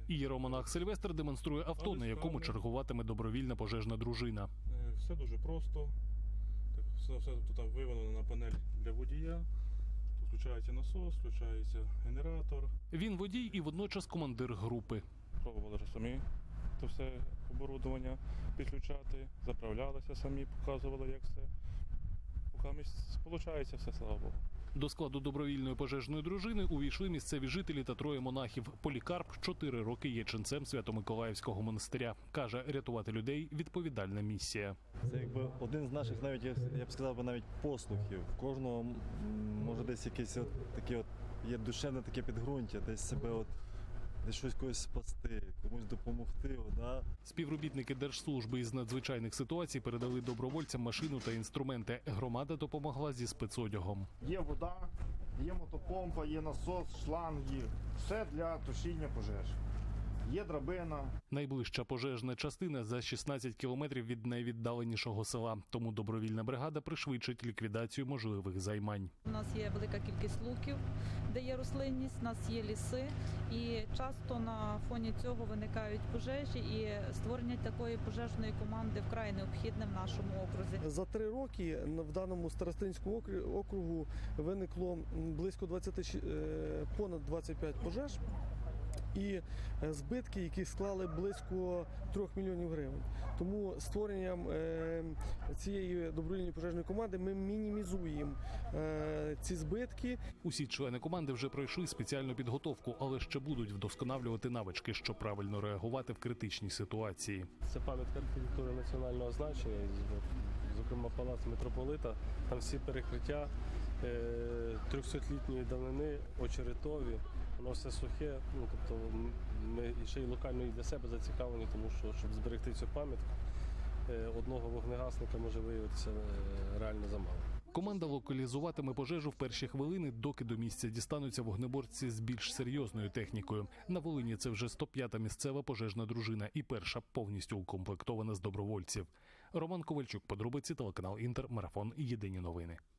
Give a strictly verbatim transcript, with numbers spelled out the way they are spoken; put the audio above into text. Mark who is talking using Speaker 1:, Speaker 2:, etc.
Speaker 1: Ієромонах Сильвестр демонструє авто, на якому чергуватиме добровільна пожежна дружина.
Speaker 2: Все дуже просто. Так, все, все тут виведено на панель для водія. Тут включається насос, включається генератор.
Speaker 1: Він водій і водночас командир групи.
Speaker 2: Пробували вже самі це все оборудовання підключати, заправлялися самі, показували, як все. Виходить все, слава Богу.
Speaker 1: До складу добровільної пожежної дружини увійшли місцеві жителі та троє монахів. Полікарп чотири роки є ченцем Свято-Миколаївського монастиря. Каже, рятувати людей – відповідальна місія.
Speaker 3: Це якби один з наших, навіть я б сказав, навіть послухів. В кожного може десь якесь от таке от є душевне таке підґрунтя, десь себе от десь щось когось спасти, комусь допомогти. О, да?
Speaker 1: Співробітники Держслужби із надзвичайних ситуацій передали добровольцям машину та інструменти. Громада допомогла зі спецодягом.
Speaker 4: Є вода, є мотопомпа, є насос, шланги. Все для тушіння пожеж. Є драбина.
Speaker 1: Найближча пожежна частина за шістнадцять кілометрів від найвіддаленішого села. Тому добровільна бригада пришвидшить ліквідацію можливих займань.
Speaker 5: У нас є велика кількість луків, де є рослинність, у нас є ліси. І часто на фоні цього виникають пожежі. І створення такої пожежної команди вкрай необхідне в нашому окрузі.
Speaker 6: За три роки в даному старостинському округу виникло близько двадцять, понад двадцять п'ять пожеж. І збитки, які склали близько трьох мільйонів гривень. Тому створенням цієї добровільної пожежної команди ми мінімізуємо ці збитки.
Speaker 1: Усі члени команди вже пройшли спеціальну підготовку, але ще будуть вдосконалювати навички, щоб правильно реагувати в критичній ситуації.
Speaker 7: Це пам'ятка архітектури національного значення, зокрема палац митрополита. Там всі перекриття трьохсотлітньої давнини, очеретові. Воно все сухе, ну, тобто ми ще й локально і для себе зацікавлені, тому що, щоб зберегти цю пам'ятку, одного вогнегасника може виявитися реально замало.
Speaker 1: Команда локалізуватиме пожежу в перші хвилини, доки до місця дістануться вогнеборці з більш серйозною технікою. На Волині це вже сто п'ята місцева пожежна дружина і перша повністю укомплектована з добровольців. Роман Ковальчук, подробиці, телеканал Інтер, марафон, єдині новини.